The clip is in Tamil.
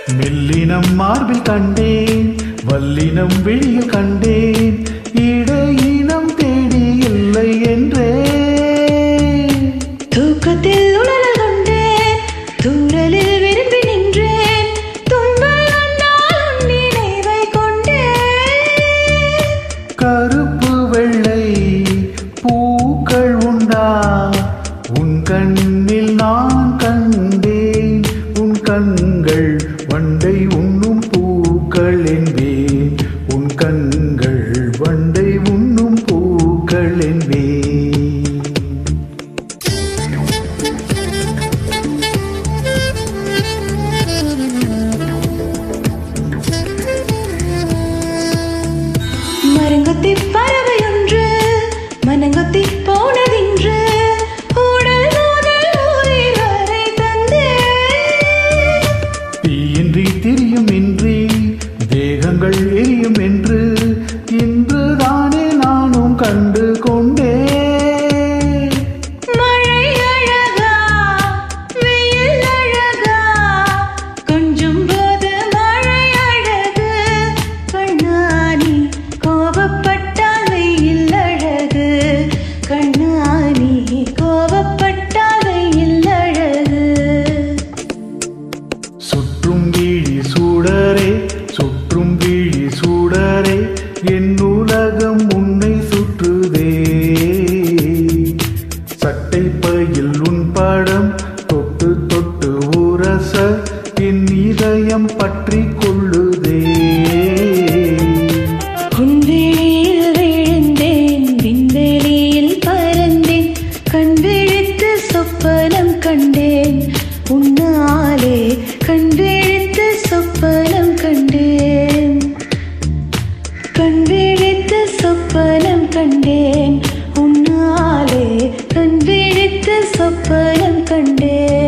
மெல்லினம் மார்பில் கண்டேன், வல்லினம் விழியில் கண்டேன், இடையினம் தேடி இல்லை என்றே. தூக்கத்தில் உணரல் கொண்டேன், தூரலில் விரும்பி நின்றேன், துன்பம் வந்தால் உன் நினைவை கொண்டேன். கருப்பு வெள்ளை பூக்கள் உண்டா உன் கண்ணில் நான் கண்டேன், உன் கண்கள் வண்டை உண்ணும் பூக்கள் என்பேன், உன் கண்கள் வண்டை உண்ணும் பூக்கள் என்பேன். மரங்கொத்தி பறவை ஒன்று மனங்கொத்தி போனதின்று, உடல் முதல் உயிர் வரை தந்தே. தீயின்றி திரியும் இன்றி தேகங்கள் எரியும் என்று இன்று தானே நானும் கண்டு கொண்டேன். மழை அழகா வெயில் அழகா, கொஞ்சம் போது மழை அழகு. கண்ணானி கோபப்பட்டால் வெயில் அழகு, கண்ணானி கோபப்பட்டால் வெயில் அழகு. சுற்றும் விழி சூடரே, சுற்றும் விழி சூடரே, என் உலகம் உன்னை சுற்றுதே. சட்டை பையில் உன் படம் தொட்டு தொட்டு உரச என் இதயம் பற்றி கொள்ளுதே. உன் விழியில் விழுந்தேன், விண்வெளியில் பறந்தேன், கண் விழித்து சொப்பனம் கண்டேன், உன்னாலே கண் விழித்து சொப்பனம் கண்டேன், கண் விழித்து சொப்பனம் கண்டேன், உன்னாலே கண் விழித்து சொப்பனம் கண்டேன்.